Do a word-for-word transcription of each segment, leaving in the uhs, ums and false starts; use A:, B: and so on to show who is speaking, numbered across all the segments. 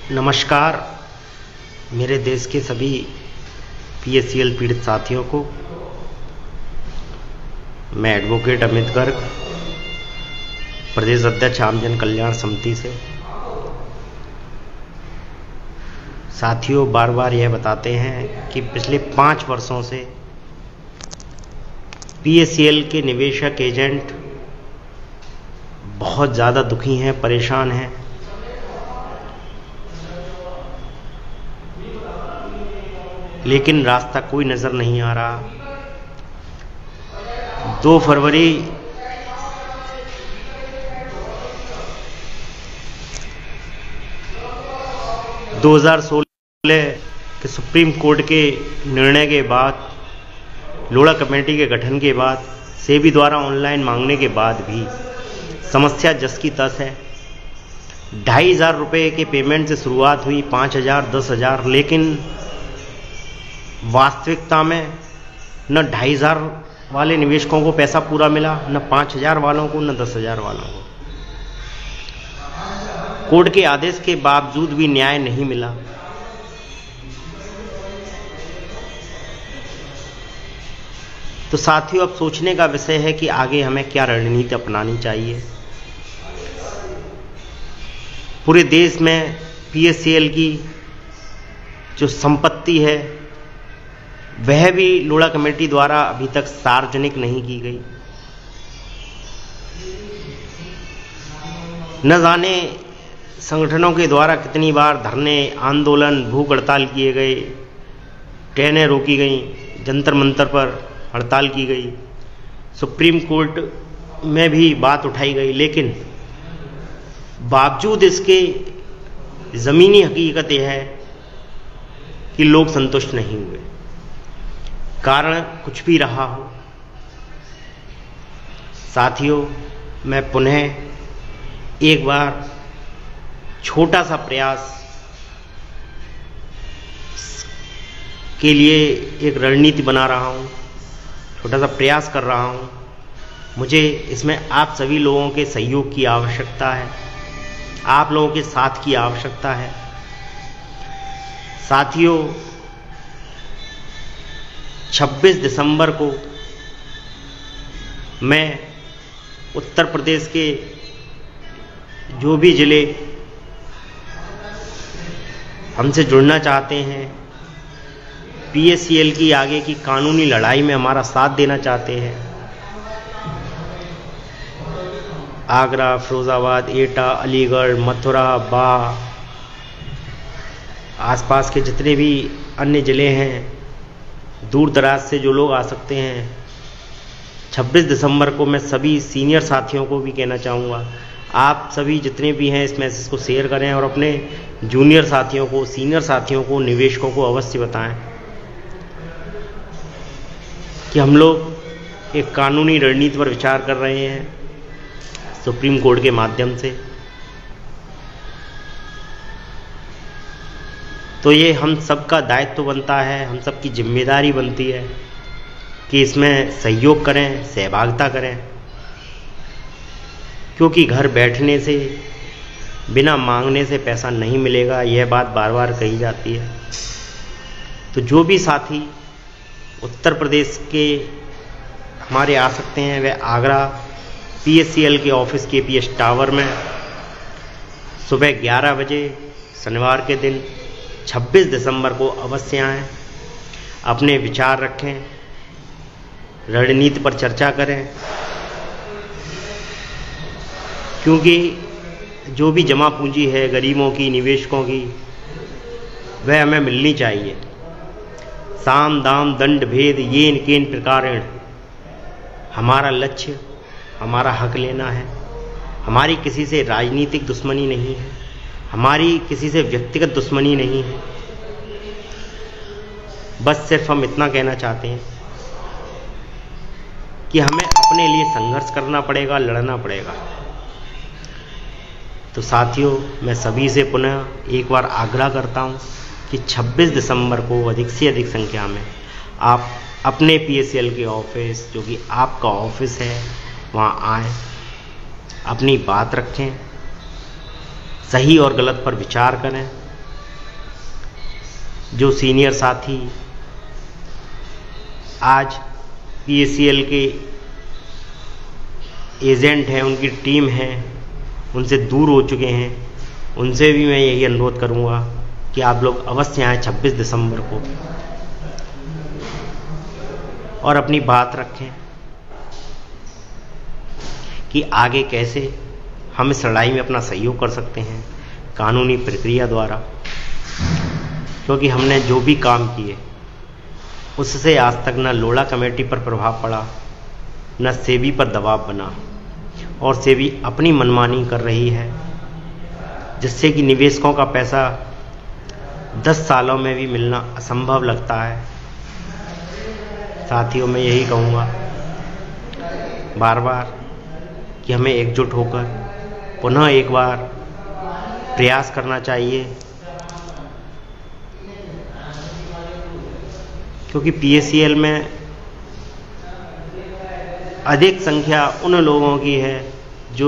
A: नमस्कार मेरे देश के सभी पीएससीएल पीड़ित साथियों को। मैं एडवोकेट अमित गर्ग, प्रदेश अध्यक्ष आम जन कल्याण समिति से। साथियों, बार बार यह बताते हैं कि पिछले पाँच वर्षों से पीएससीएल के निवेशक एजेंट बहुत ज़्यादा दुखी हैं, परेशान हैं। लेकिन रास्ता कोई नज़र नहीं आ रहा। दो फरवरी दो हज़ार सोलह के सुप्रीम कोर्ट के निर्णय के बाद, लोढ़ा कमेटी के गठन के बाद, सेबी द्वारा ऑनलाइन मांगने के बाद भी समस्या जस की तस है। ढाई हजार रुपये के पेमेंट से शुरुआत हुई, पाँच हजार दस हजार लेकिन वास्तविकता में न ढाई हजार वाले निवेशकों को पैसा पूरा मिला, न पाँच हजार वालों को, न दस हजार वालों को। कोर्ट के आदेश के बावजूद भी न्याय नहीं मिला। तो साथियों, अब सोचने का विषय है कि आगे हमें क्या रणनीति अपनानी चाहिए। पूरे देश में पीएससीएल की जो संपत्ति है वह भी लोढ़ा कमेटी द्वारा अभी तक सार्वजनिक नहीं की गई। न जाने संगठनों के द्वारा कितनी बार धरने, आंदोलन, भूख हड़ताल किए गए, ट्रेनें रोकी गईं, जंतर मंतर पर हड़ताल की गई, सुप्रीम कोर्ट में भी बात उठाई गई, लेकिन बावजूद इसके ज़मीनी हकीकत यह है कि लोग संतुष्ट नहीं हुए। कारण कुछ भी रहा हो, साथियों, मैं पुनः एक बार छोटा सा प्रयास के लिए एक रणनीति बना रहा हूँ, छोटा सा प्रयास कर रहा हूँ। मुझे इसमें आप सभी लोगों के सहयोग की आवश्यकता है, आप लोगों के साथ की आवश्यकता है। साथियों, छब्बीस दिसंबर को मैं उत्तर प्रदेश के जो भी ज़िले हमसे जुड़ना चाहते हैं, पीएससीएल की आगे की कानूनी लड़ाई में हमारा साथ देना चाहते हैं, आगरा, फिरोजाबाद, एटा, अलीगढ़, मथुरा, बाह, आसपास के जितने भी अन्य ज़िले हैं, दूर दराज से जो लोग आ सकते हैं, छब्बीस दिसंबर को मैं सभी सीनियर साथियों को भी कहना चाहूँगा, आप सभी जितने भी हैं इस मैसेज को शेयर करें और अपने जूनियर साथियों को, सीनियर साथियों को, निवेशकों को अवश्य बताएं कि हम लोग एक कानूनी रणनीति पर विचार कर रहे हैं सुप्रीम कोर्ट के माध्यम से। तो ये हम सबका दायित्व बनता है, हम सबकी जिम्मेदारी बनती है कि इसमें सहयोग करें, सहभागिता करें, क्योंकि घर बैठने से, बिना मांगने से पैसा नहीं मिलेगा, यह बात बार बार कही जाती है। तो जो भी साथी उत्तर प्रदेश के हमारे आ सकते हैं, वह आगरा पीएससीएल के ऑफिस के पीएस टावर में सुबह ग्यारह बजे शनिवार के दिन छब्बीस दिसंबर को अवश्य आएँ, अपने विचार रखें, रणनीति पर चर्चा करें, क्योंकि जो भी जमा पूंजी है गरीबों की, निवेशकों की, वह हमें मिलनी चाहिए। साम दाम दंड भेद येन केन प्रकारेण, हमारा लक्ष्य, हमारा हक लेना है। हमारी किसी से राजनीतिक दुश्मनी नहीं है, हमारी किसी से व्यक्तिगत दुश्मनी नहीं है। बस सिर्फ हम इतना कहना चाहते हैं कि हमें अपने लिए संघर्ष करना पड़ेगा, लड़ना पड़ेगा। तो साथियों, मैं सभी से पुनः एक बार आग्रह करता हूं कि छब्बीस दिसंबर को अधिक से अधिक संख्या में आप अपने पीएससीएल के ऑफिस, जो कि आपका ऑफिस है, वहां आएँ, अपनी बात रखें, सही और गलत पर विचार करें जो सीनियर साथी आज पीएसीएल के एजेंट हैं, उनकी टीम है, उनसे दूर हो चुके हैं, उनसे भी मैं यही अनुरोध करूंगा कि आप लोग अवश्य आएँ छब्बीस दिसंबर को और अपनी बात रखें कि आगे कैसे हम इस लड़ाई में अपना सहयोग कर सकते हैं कानूनी प्रक्रिया द्वारा, क्योंकि हमने जो भी काम किए उससे आज तक न लोढ़ा कमेटी पर प्रभाव पड़ा, न सेबी पर दबाव बना, और सेबी अपनी मनमानी कर रही है, जिससे कि निवेशकों का पैसा दस सालों में भी मिलना असंभव लगता है। साथियों, मैं यही कहूँगा बार बार कि हमें एकजुट होकर पुनः एक बार प्रयास करना चाहिए, क्योंकि पीएसीएल में अधिक संख्या उन लोगों की है जो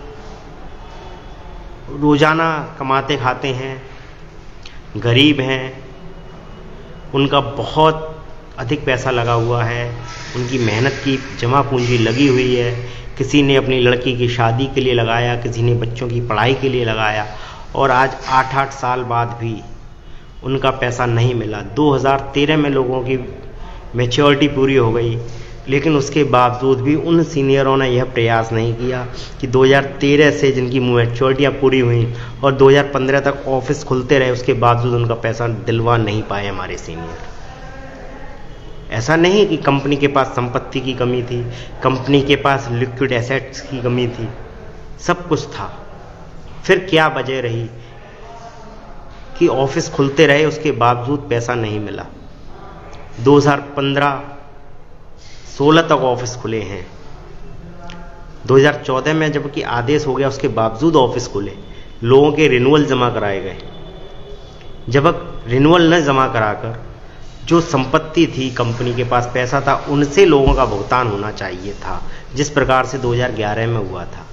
A: रोजाना कमाते खाते हैं, गरीब हैं, उनका बहुत अधिक पैसा लगा हुआ है, उनकी मेहनत की जमा पूंजी लगी हुई है। किसी ने अपनी लड़की की शादी के लिए लगाया, किसी ने बच्चों की पढ़ाई के लिए लगाया, और आज आठ आठ साल बाद भी उनका पैसा नहीं मिला। दो हज़ार तेरह में लोगों की मैच्योरिटी पूरी हो गई, लेकिन उसके बावजूद भी उन सीनियरों ने यह प्रयास नहीं किया कि दो हज़ार तेरह से जिनकी मैच्योरिटियाँ पूरी हुई और दो हज़ार पंद्रह तक ऑफिस खुलते रहे, उसके बावजूद उनका पैसा दिलवा नहीं पाए हमारे सीनियर। ऐसा नहीं कि कंपनी के पास संपत्ति की कमी थी, कंपनी के पास लिक्विड एसेट्स की कमी थी, सब कुछ था, फिर क्या वजह रही कि ऑफिस खुलते रहे उसके बावजूद पैसा नहीं मिला। दो हज़ार पंद्रह सोलह तक ऑफिस खुले हैं, दो हज़ार चौदह में जबकि आदेश हो गया उसके बावजूद ऑफिस खुले, लोगों के रिन्यूअल जमा कराए गए। जब रिन्यूअल न जमा कराकर जो संपत्ति थी, कंपनी के पास पैसा था, उनसे लोगों का भुगतान होना चाहिए था, जिस प्रकार से दो हज़ार ग्यारह में हुआ था।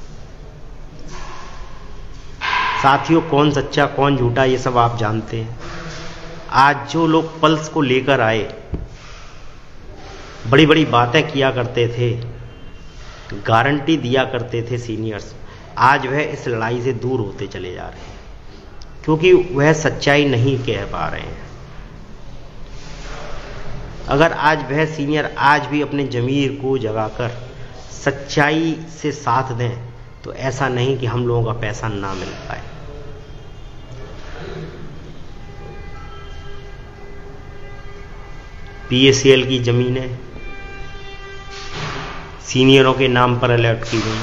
A: साथियों, कौन सच्चा कौन झूठा ये सब आप जानते हैं। आज जो लोग पल्स को लेकर आए, बड़ी बड़ी बातें किया करते थे, गारंटी दिया करते थे सीनियर्स, आज वह इस लड़ाई से दूर होते चले जा रहे हैं, क्योंकि वह सच्चाई नहीं कह पा रहे हैं। अगर आज वह सीनियर आज भी अपने जमीर को जगाकर सच्चाई से साथ दें, तो ऐसा नहीं कि हम लोगों का पैसा ना मिल पाए। पीएसीएल की जमीनें सीनियरों के नाम पर अलॉट की गई।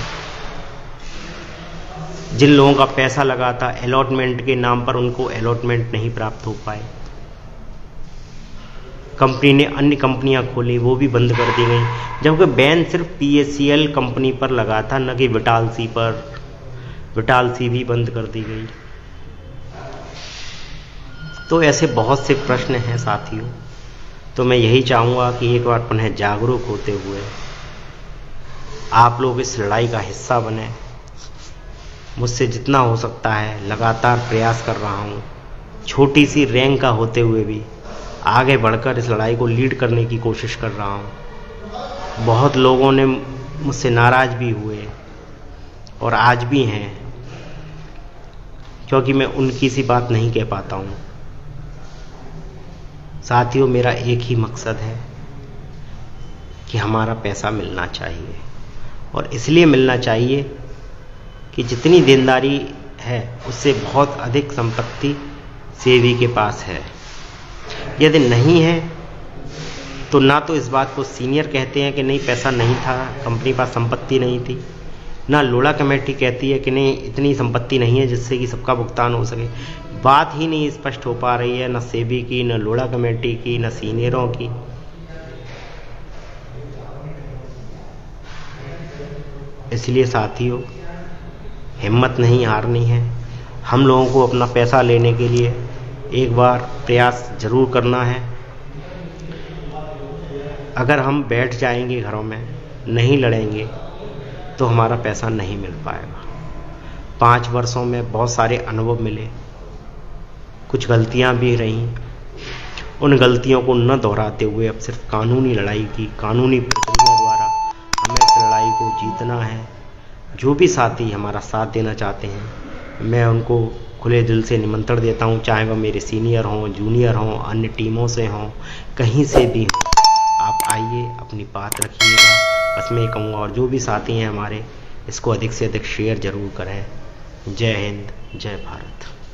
A: जिन लोगों का पैसा लगा था अलॉटमेंट के नाम पर, उनको अलॉटमेंट नहीं प्राप्त हो पाए। कंपनी ने अन्य कंपनियां खोली, वो भी बंद कर दी गई, जबकि बैन सिर्फ पीएसीएल कंपनी पर लगा था, न कि विटालसी पर। विटालसी भी बंद कर दी गई। तो ऐसे बहुत से प्रश्न हैं साथियों। तो मैं यही चाहूँगा कि एक बार पुनः जागरूक होते हुए आप लोग इस लड़ाई का हिस्सा बने। मुझसे जितना हो सकता है लगातार प्रयास कर रहा हूँ, छोटी सी रैंक का होते हुए भी आगे बढ़कर इस लड़ाई को लीड करने की कोशिश कर रहा हूँ। बहुत लोगों ने मुझसे नाराज़ भी हुए और आज भी हैं, क्योंकि मैं उनकी सी बात नहीं कह पाता हूँ। साथियों, मेरा एक ही मकसद है कि हमारा पैसा मिलना चाहिए, और इसलिए मिलना चाहिए कि जितनी देनदारी है उससे बहुत अधिक संपत्ति सेबी के पास है। यदि नहीं है तो ना तो इस बात को सीनियर कहते हैं कि नहीं पैसा नहीं था, कंपनी पास संपत्ति नहीं थी, ना लोढ़ा कमेटी कहती है कि नहीं इतनी संपत्ति नहीं है जिससे कि सबका भुगतान हो सके। बात ही नहीं स्पष्ट हो पा रही है, न सेबी की, न लोढ़ा कमेटी की, न सीनियरों की। इसलिए साथियों, हिम्मत नहीं हारनी है। हम लोगों को अपना पैसा लेने के लिए एक बार प्रयास जरूर करना है। अगर हम बैठ जाएंगे घरों में, नहीं लड़ेंगे, तो हमारा पैसा नहीं मिल पाएगा। पाँच वर्षों में बहुत सारे अनुभव मिले, कुछ गलतियां भी रहीं, उन गलतियों को न दोहराते हुए अब सिर्फ कानूनी लड़ाई की कानूनी प्रक्रिया द्वारा हमें इस लड़ाई को जीतना है। जो भी साथी हमारा साथ देना चाहते हैं मैं उनको खुले दिल से निमंत्रण देता हूं, चाहे वह मेरे सीनियर हों, जूनियर हों, अन्य टीमों से हों, कहीं से भी हों, आप आइए अपनी बात रखिएगा। बस मैं ये कहूँगा, और जो भी साथी हैं हमारे, इसको अधिक से अधिक शेयर जरूर करें। जय हिंद, जय भारत।